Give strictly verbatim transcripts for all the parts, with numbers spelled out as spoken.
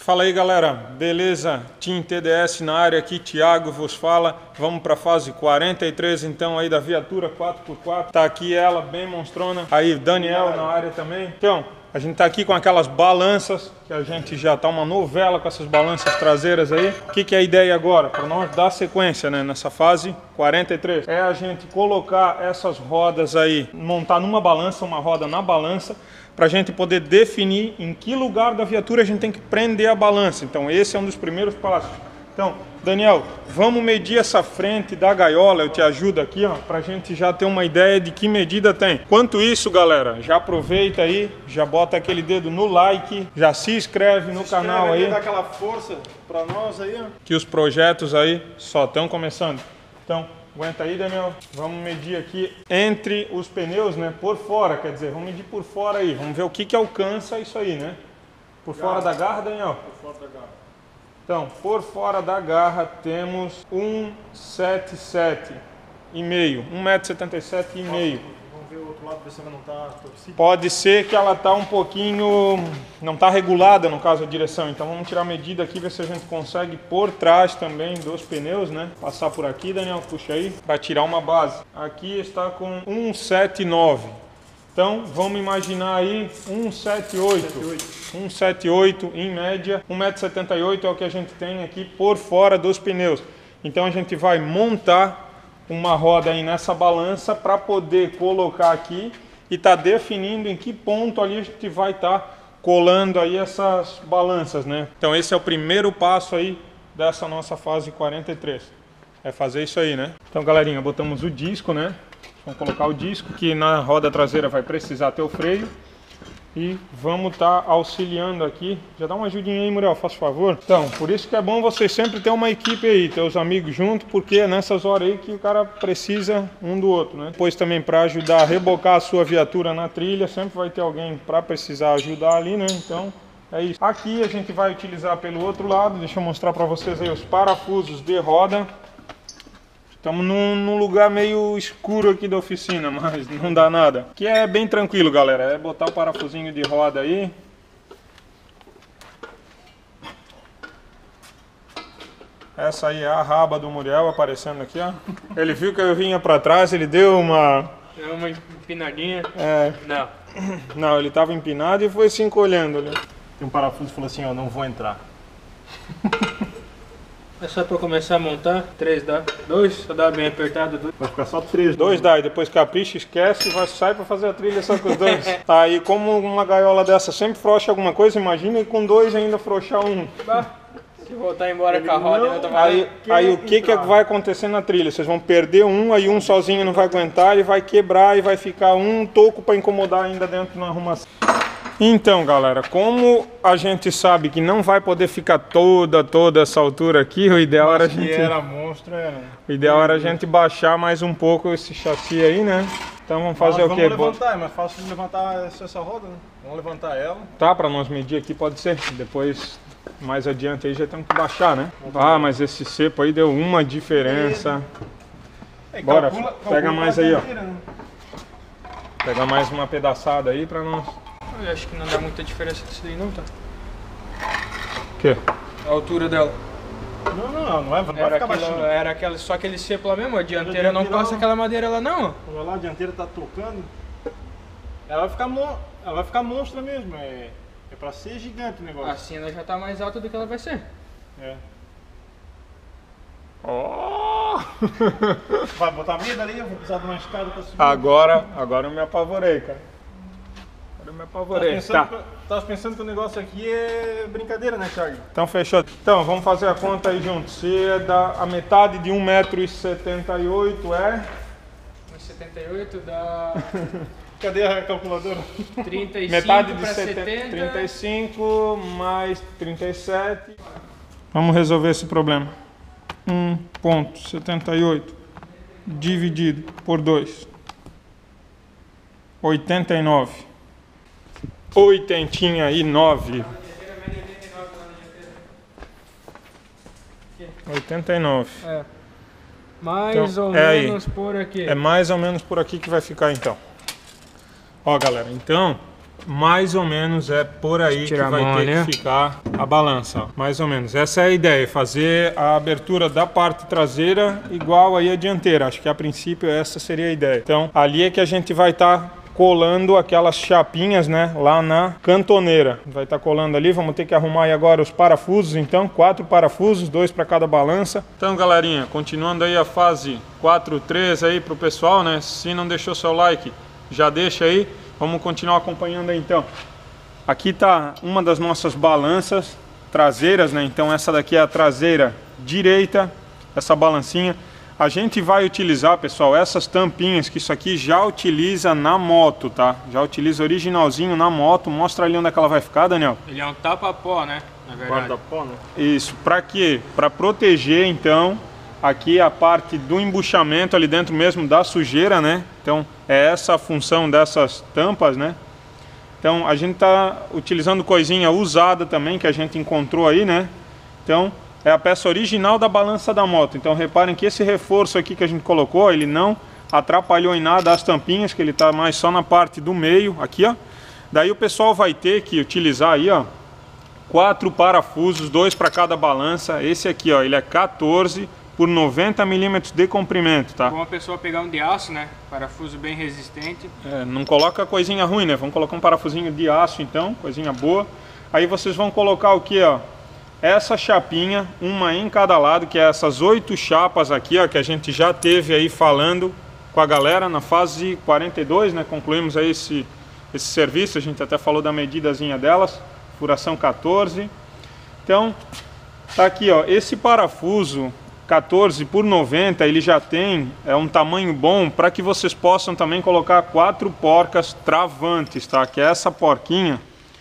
Fala aí, galera, beleza? Team T D S na área aqui, Thiago vos fala. Vamos para a fase quarenta e três então aí da viatura quatro por quatro. Tá aqui ela, bem monstrona. Aí Daniel na área também. Então, a gente tá aqui com aquelas balanças, que a gente já tá uma novela com essas balanças traseiras aí. O que que é a ideia agora? Para nós dar sequência, né, nessa fase quarenta e três. É a gente colocar essas rodas aí, montar numa balança, uma roda na balança, para a gente poder definir em que lugar da viatura a gente tem que prender a balança. Então esse é um dos primeiros passos. Então, Daniel, vamos medir essa frente da gaiola, eu te ajudo aqui, ó, para a gente já ter uma ideia de que medida tem. Enquanto isso, galera, já aproveita aí, já bota aquele dedo no like, já se inscreve no se canal aí. Dá aquela força para nós aí, ó. Que os projetos aí só estão começando. Então, aguenta aí, Daniel. Vamos medir aqui entre os pneus, né? Por fora, quer dizer, vamos medir por fora aí. Vamos ver o que que alcança isso aí, né? Por fora da garra, Daniel? Por fora da garra. Então, por fora da garra temos cento e setenta e sete e meio, um metro e setenta e sete e meio. Vamos ver o outro lado, ver se ela não está torcida. Pode ser que ela está um pouquinho, não está regulada no caso a direção, então vamos tirar a medida aqui, ver se a gente consegue por trás também dos pneus, né? Passar por aqui, Daniel, puxa aí, para tirar uma base. Aqui está com cento e setenta e nove. Então, vamos imaginar aí cento e setenta e oito. cento e setenta e oito em média, um metro e setenta e oito é o que a gente tem aqui por fora dos pneus. Então a gente vai montar uma roda aí nessa balança para poder colocar aqui e tá definindo em que ponto ali a gente vai estar tá colando aí essas balanças, né? Então esse é o primeiro passo aí dessa nossa fase quarenta e três. É fazer isso aí, né? Então, galerinha, botamos o disco, né? Vamos colocar o disco, que na roda traseira vai precisar ter o freio. E vamos estar tá auxiliando aqui. Já dá uma ajudinha aí, Muriel, faz favor. Então, por isso que é bom vocês sempre ter uma equipe aí, ter os amigos junto, porque é nessas horas aí que o cara precisa um do outro, né? Depois também para ajudar a rebocar a sua viatura na trilha, sempre vai ter alguém para precisar ajudar ali, né? Então, é isso. Aqui a gente vai utilizar pelo outro lado, deixa eu mostrar para vocês aí os parafusos de roda. Estamos num, num lugar meio escuro aqui da oficina, mas não dá nada. Aqui é bem tranquilo, galera. É botar o parafusinho de roda aí. Essa aí é a raba do Muriel aparecendo aqui, ó. Ele viu que eu vinha para trás, ele deu uma... Deu uma empinadinha. É. Não. Não, ele estava empinado e foi se encolhendo ali. Tem um parafuso que falou assim, ó, não vou entrar. É só para começar a montar, três dá, dois, só dá bem apertado, dois. Vai ficar só três. Dois dá, e depois capricha, esquece e vai sair para fazer a trilha só com os dois. Aí como uma gaiola dessa sempre frouxa alguma coisa, imagina e com dois ainda frouxar um. Bah, se voltar embora com a roda, eu tô Aí, aí o que que vai acontecer na trilha? Vocês vão perder um, aí um sozinho não vai aguentar, e vai quebrar e vai ficar um toco para incomodar ainda dentro na arrumação. Então, galera, como a gente sabe que não vai poder ficar toda, toda essa altura aqui, o ideal era a gente... era monstro, era... O ideal era a gente baixar mais um pouco esse chassi aí, né? Então vamos fazer o quê? Vamos levantar, é mais fácil de levantar essa roda, né? Vamos levantar ela. Tá, para nós medir aqui pode ser. Depois, mais adiante aí, já temos que baixar, né? Ah, mas esse cepo aí deu uma diferença. Bora, pega mais aí, ó. Pega mais uma pedaçada aí para nós. Eu acho que não dá muita diferença disso daí não, tá? O quê? A altura dela. Não, não, não, não é, não vai Era, ficar aquilo, baixinho. era aquele, só aquele cepo lá mesmo, a dianteira não passa aquela madeira lá não. Olha lá, a dianteira tá tocando. Ela vai ficar, mon... ela vai ficar monstra mesmo, é... é pra ser gigante o negócio. Assim ela já tá mais alta do que ela vai ser. É. Oh! Vai botar medo ali, eu vou precisar de uma escada pra subir. Agora, agora eu me apavorei, cara. Eu me apavorei. Tava pensando, Tá. que, tava pensando que o negócio aqui é brincadeira, né, Thiago? Então fechou. Então vamos fazer a conta aí junto. Se é da, a metade de um metro e setenta e oito é... um e setenta e oito dá Cadê a calculadora? trinta e cinco metade de para setenta, setenta. trinta e cinco mais trinta e sete. Vamos resolver esse problema. um ponto setenta e oito dividido por dois. oitenta e nove. Oitentinha e nove. oitenta e nove. É. Mais Então, ou é menos por aqui. É mais ou menos por aqui que vai ficar então. Ó, galera, então mais ou menos é por aí que vai ter que ficar a balança, ó. Mais ou menos. Essa é a ideia, fazer a abertura da parte traseira igual aí a dianteira. Acho que a princípio essa seria a ideia. Então, ali é que a gente vai estar tá colando aquelas chapinhas, né, lá na cantoneira. Vai estar tá colando ali, vamos ter que arrumar aí agora os parafusos, então, quatro parafusos, dois para cada balança. Então, galerinha, continuando aí a fase quatro três aí pro pessoal, né, se não deixou seu like, já deixa aí. Vamos continuar acompanhando aí então. Aqui tá uma das nossas balanças traseiras, né? Então essa daqui é a traseira direita, essa balancinha. A gente vai utilizar, pessoal, essas tampinhas, que isso aqui já utiliza na moto, tá? Já utiliza originalzinho na moto. Mostra ali onde é que ela vai ficar, Daniel. Ele é um tapa-pó, né? Na verdade. Guarda-pó, né? Isso, pra quê? Pra proteger, então, aqui a parte do embuchamento ali dentro mesmo da sujeira, né? Então é essa a função dessas tampas, né? Então a gente está utilizando coisinha usada também que a gente encontrou aí, né? Então é a peça original da balança da moto. Então reparem que esse reforço aqui que a gente colocou, ele não atrapalhou em nada as tampinhas, que ele está mais só na parte do meio, aqui, ó. Daí o pessoal vai ter que utilizar aí, ó, quatro parafusos, dois para cada balança. Esse aqui, ó, ele é quatorze por noventa milímetros de comprimento, tá? Bom a pessoa pegar um de aço, né? Parafuso bem resistente. É, não coloca coisinha ruim, né? Vamos colocar um parafusinho de aço então, coisinha boa. Aí vocês vão colocar o que, ó? Essa chapinha, uma em cada lado, que é essas oito chapas aqui, ó, que a gente já teve aí falando com a galera na fase quarenta e dois, né? Concluímos aí esse, esse serviço, a gente até falou da medidazinha delas, furação quatorze. Então, tá aqui, ó, esse parafuso quatorze por noventa, ele já tem é um tamanho bom para que vocês possam também colocar quatro porcas travantes, tá? Que é essa porquinha,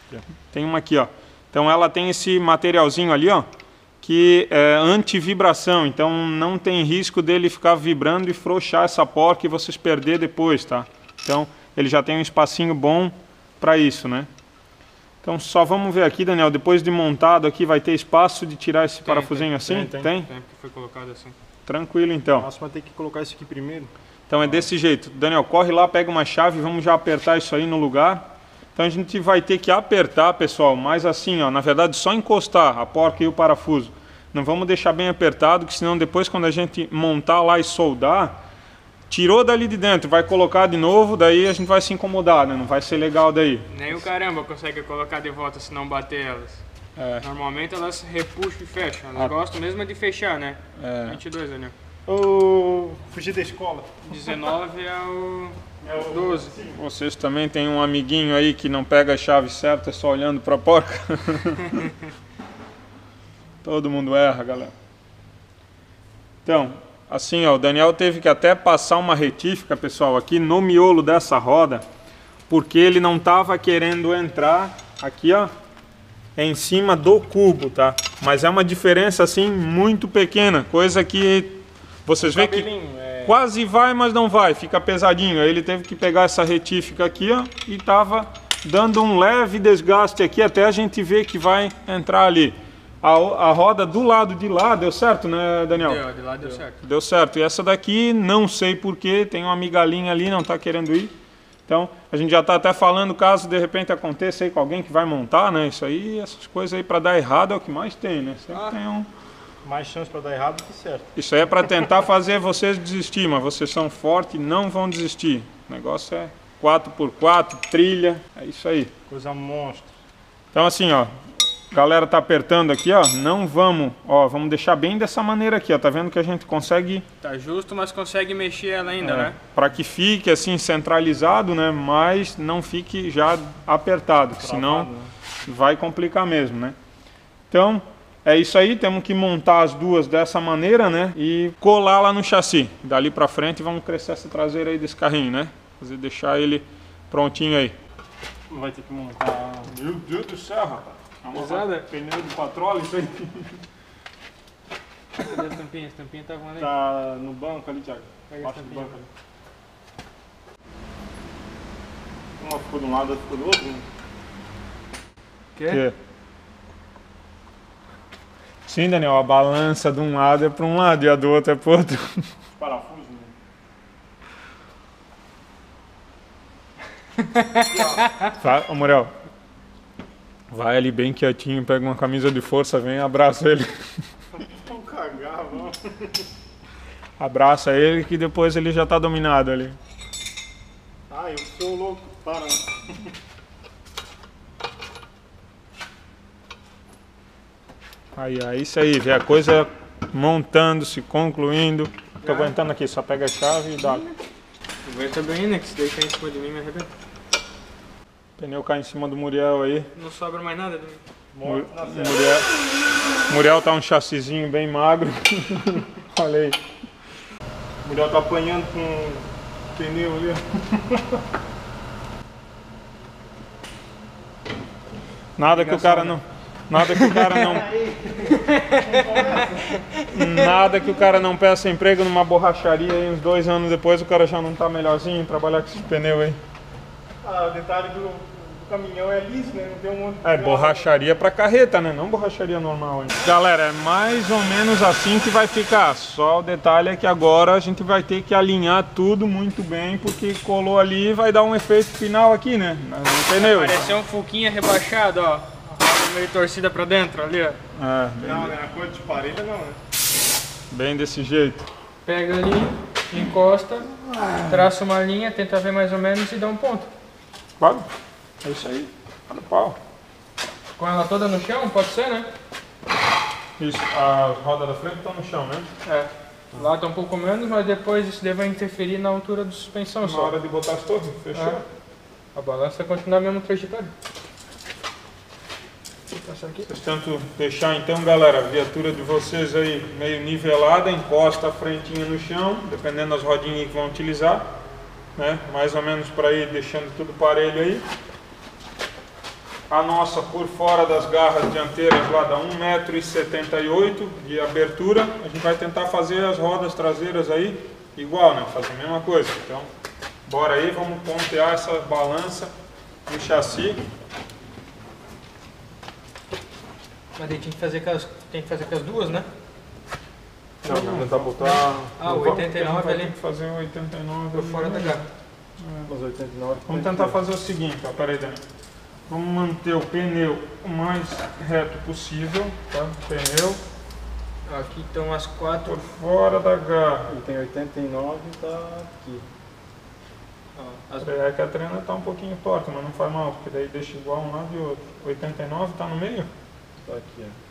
tem uma aqui, ó. Então ela tem esse materialzinho ali, ó, que é anti-vibração, então não tem risco dele ficar vibrando e frouxar essa porca e vocês perder depois, tá? Então ele já tem um espacinho bom para isso, né? Então só vamos ver aqui, Daniel, depois de montado aqui vai ter espaço de tirar esse tem, parafusinho tem, assim? Tem, tem, tem? tem, porque foi colocado assim. Tranquilo então. Nossa, vai ter que colocar isso aqui primeiro. Então é desse jeito. Daniel, corre lá, pega uma chave, vamos já apertar isso aí no lugar. Então a gente vai ter que apertar, pessoal, mas assim, ó, na verdade só encostar a porca e o parafuso. Não vamos deixar bem apertado, que senão depois quando a gente montar lá e soldar, tirou dali de dentro, vai colocar de novo, daí a gente vai se incomodar, né? Não vai ser legal daí. Nem o caramba consegue colocar de volta se não bater elas. É. Normalmente elas repuxam e fecham. Elas ah. gostam mesmo de fechar, né? É. vinte e dois, Daniel. Ô, fugir da escola. dezenove é o... é o doze. Vocês também têm um amiguinho aí que não pega a chave certa, é só olhando pra porca. Todo mundo erra, galera. Então... assim, ó, o Daniel teve que até passar uma retífica, pessoal, aqui no miolo dessa roda, porque ele não estava querendo entrar aqui, ó, em cima do cubo, tá? Mas é uma diferença, assim, muito pequena, coisa que vocês veem que é... quase vai, mas não vai, fica pesadinho. Aí ele teve que pegar essa retífica aqui, ó, e tava dando um leve desgaste aqui, até a gente ver que vai entrar ali. A, a roda do lado de lá deu certo, né, Daniel? Deu, de lá deu, deu certo. Deu certo. E essa daqui, não sei porquê, tem uma migalhinha ali, não está querendo ir. Então, a gente já está até falando, caso de repente aconteça aí com alguém que vai montar, né? Isso aí, essas coisas aí para dar errado é o que mais tem, né? Sempre ah, tem um... mais chance para dar errado do que certo. Isso aí é para tentar fazer vocês desistir, mas vocês são fortes e não vão desistir. O negócio é quatro por quatro, trilha, é isso aí. Coisa monstro. Então assim, ó, a galera tá apertando aqui, ó, não vamos, ó, vamos deixar bem dessa maneira aqui, ó, tá vendo que a gente consegue... Tá justo, mas consegue mexer ela ainda, é, né? Para que fique assim centralizado, né, mas não fique já apertado, Travado, senão né? vai complicar mesmo, né? Então, é isso aí, temos que montar as duas dessa maneira, né, e colar lá no chassi. Dali pra frente vamos crescer essa traseira aí desse carrinho, né? Fazer, deixar ele prontinho aí. Vai ter que montar... Meu Deus do céu, rapaz. Pesada? Pneu de patrulha, isso aí. Cadê as tampinhas? As tampinhas estavam ali. Tá no banco ali, Thiago. Baixo do banco ali. Uma ficou de um lado, outra ficou do outro. Quê? Que? Sim, Daniel, a balança de um lado é para um lado e a do outro é para o outro. Parafuso, né? Vai, ô Muriel. Vai ali bem quietinho, pega uma camisa de força, vem e abraça ele. Vamos cagar, vamos. Abraça ele que depois ele já tá dominado ali. Ah, eu sou louco. Para. Aí, aí, isso aí, vê a coisa montando-se, concluindo. Tô aguentando aqui, só pega a chave e dá. Aguenta bem, né? Que se deixar em cima de mim, me arrebenta. O pneu cai em cima do Muriel aí. Não sobra mais nada de mim. Mur Muriel, Muriel tá um chassizinho bem magro. Olha aí. O Muriel tá apanhando com o pneu ali. Nada que o cara não... Nada que o cara não... Nada que o cara não peça emprego numa borracharia e uns dois anos depois o cara já não tá melhorzinho em trabalhar com esses pneus aí. Ah, o detalhe do, do caminhão é liso, né? Não tem um monte de... É, borracharia pra carreta, né? Não borracharia normal ainda. Galera, é mais ou menos assim que vai ficar. Só o detalhe é que agora a gente vai ter que alinhar tudo muito bem, porque colou ali e vai dar um efeito final aqui, né? No pneu. Pareceu um Fuquinha rebaixado, ó. Meio torcida pra dentro ali, ó. É, bem, Não, né? A cor de parelha não, né? bem desse jeito. Pega ali, encosta, traça uma linha, tenta ver mais ou menos e dá um ponto. Claro, é isso aí. Tá no pau. Com ela toda no chão, pode ser, né? Isso, as rodas da frente estão no chão, né? É. Lá tá um pouco menos, mas depois isso deve interferir na altura da suspensão Na só. hora de botar as torres, fechou? É. A balança continua a mesma trajetória. Vocês tentam deixar então, galera, a viatura de vocês aí meio nivelada, encosta a frentinha no chão, dependendo das rodinhas que vão utilizar, né? Mais ou menos para ir deixando tudo parelho aí. A nossa por fora das garras dianteiras lá dá um metro e setenta e oito de abertura. A gente vai tentar fazer as rodas traseiras aí igual, né? Fazer a mesma coisa. Então, bora aí, vamos pontear essa balança no chassi. Mas daí tem que fazer com as, tem que fazer com as duas, né? Não, vamos tentar botar... Ah, o oitenta e nove ali. Tem que fazer o oitenta e nove Por fora da garra. Os oitenta e nove. Vamos tentar fazer o seguinte, ó, peraí, Dani. Vamos manter o pneu o mais reto possível, tá? O pneu Aqui estão as quatro. por fora da garra. Ele tem oitenta e nove e tá aqui. Ó, as... É que a trena tá um pouquinho torta, mas não faz mal, porque daí deixa igual um lado e outro. oitenta e nove tá no meio? Tá aqui, ó.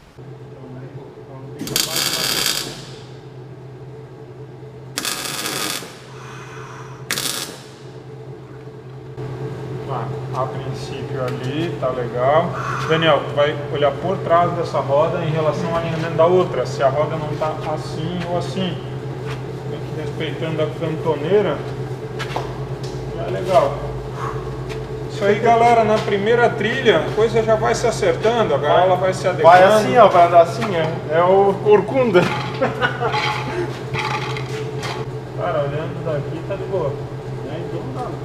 Ah, a princípio ali, tá legal. Daniel, tu vai olhar por trás dessa roda em relação ao alinhamento da outra. Se a roda não tá assim ou assim. Tem que ir respeitando a cantoneira. É legal. Isso aí, galera, na primeira trilha, a coisa já vai se acertando, a gaiola vai se adequando. Vai assim, ó, vai andar assim, ó. É o corcunda. Cara, olhando daqui tá de boa. É, então não dá.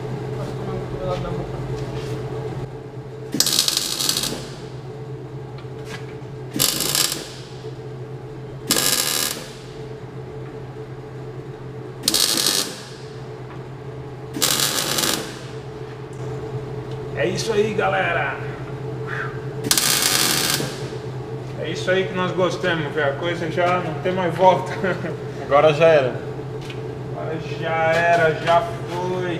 É isso aí, galera. É isso aí que nós gostamos, velho. A coisa já não tem mais volta. Agora já era. Agora já era, já foi.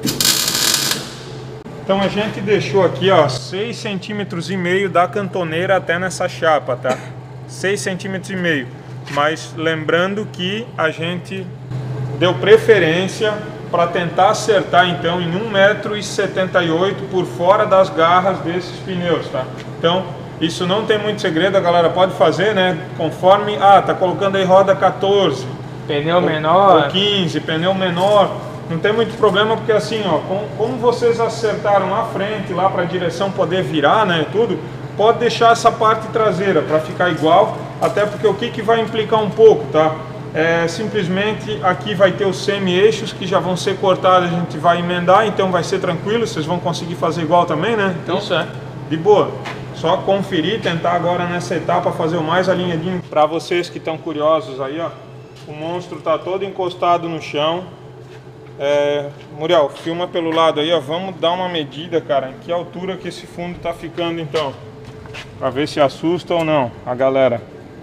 Então a gente deixou aqui, ó, seis centímetros e meio da cantoneira até nessa chapa, tá? seis centímetros e meio. Mas lembrando que a gente deu preferência para tentar acertar então em um metro e setenta e oito por fora das garras desses pneus, tá? Então, isso não tem muito segredo, a galera pode fazer, né? Conforme, ah, tá colocando aí roda quatorze. Pneu ou, menor. ou quinze, pneu menor. Não tem muito problema porque assim, ó, com, como vocês acertaram a frente lá para a direção poder virar, né, tudo, pode deixar essa parte traseira para ficar igual, até porque o que que vai implicar um pouco, tá? É, simplesmente aqui vai ter os semi-eixos que já vão ser cortados, a gente vai emendar, então vai ser tranquilo, vocês vão conseguir fazer igual também, né? Então, isso é. De boa. Só conferir, tentar agora nessa etapa fazer o mais alinhadinho. Para vocês que estão curiosos aí, ó, o monstro tá todo encostado no chão. É, Muriel, filma pelo lado aí, ó. Vamos dar uma medida, cara, em que altura que esse fundo tá ficando então, pra ver se assusta ou não a galera.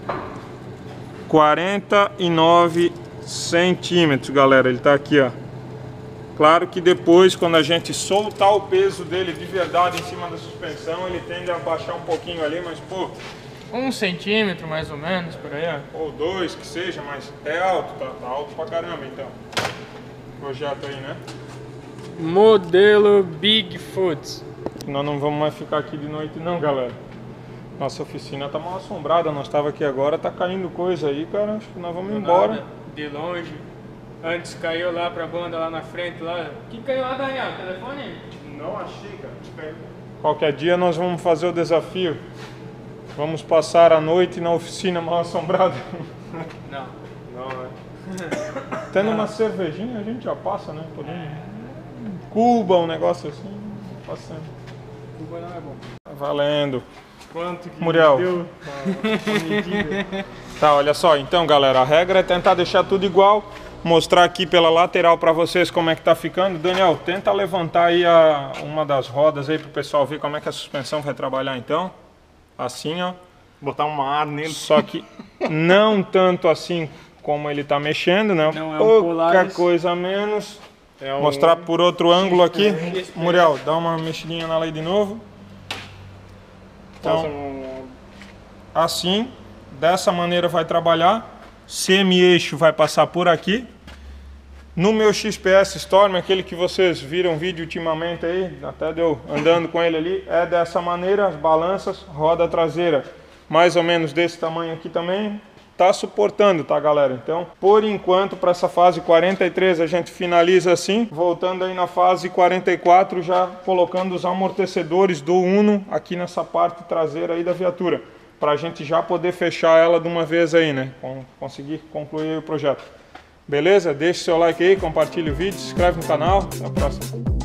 quarenta e nove centímetros, galera, ele tá aqui, ó. Claro que depois, quando a gente soltar o peso dele de verdade em cima da suspensão, ele tende a baixar um pouquinho ali, mas pô... Um centímetro mais ou menos, por aí, ó. Ou dois, que seja, mas é alto, tá, tá alto pra caramba então. Projeto aí, né? Modelo Bigfoot. Nós não vamos mais ficar aqui de noite não, galera. Nossa oficina tá mal assombrada, nós tava aqui agora, tá caindo coisa aí, cara, acho que nós vamos Do embora. nada, de longe. Antes caiu lá pra banda, lá na frente, lá. O que caiu lá, Daniel? Telefone? Não achei, cara. Qualquer dia nós vamos fazer o desafio. Vamos passar a noite na oficina mal assombrada. Não. Não, é. Tendo uma cervejinha a gente já passa, né? Podemos... Cuba, um negócio assim, passando. Cuba não é bom. Tá valendo. Quanto que Muriel. deu a, a medida? Tá, olha só, então galera, a regra é tentar deixar tudo igual, mostrar aqui pela lateral para vocês como é que tá ficando. Daniel, tenta levantar aí a, uma das rodas aí pro pessoal ver como é que a suspensão vai trabalhar então. Assim, ó. Botar uma ar nele. Só que não tanto assim como ele tá mexendo, né? Não é um Pouca Polaris. coisa a menos. É um... Mostrar por outro ângulo aqui. Muriel, dá uma mexidinha na lei de novo. Então, assim, dessa maneira vai trabalhar. Semi-eixo vai passar por aqui. No meu X P S Storm, aquele que vocês viram vídeo ultimamente aí, até deu andando com ele ali, é dessa maneira, as balanças, roda traseira mais ou menos desse tamanho aqui também, tá suportando, tá galera? Então, por enquanto, para essa fase quarenta e três a gente finaliza assim, voltando aí na fase quarenta e quatro, já colocando os amortecedores do Uno aqui nessa parte traseira aí da viatura, para a gente já poder fechar ela de uma vez aí, né? Conseguir concluir o projeto. Beleza? Deixe seu like aí, compartilhe o vídeo, se inscreve no canal. Até a próxima.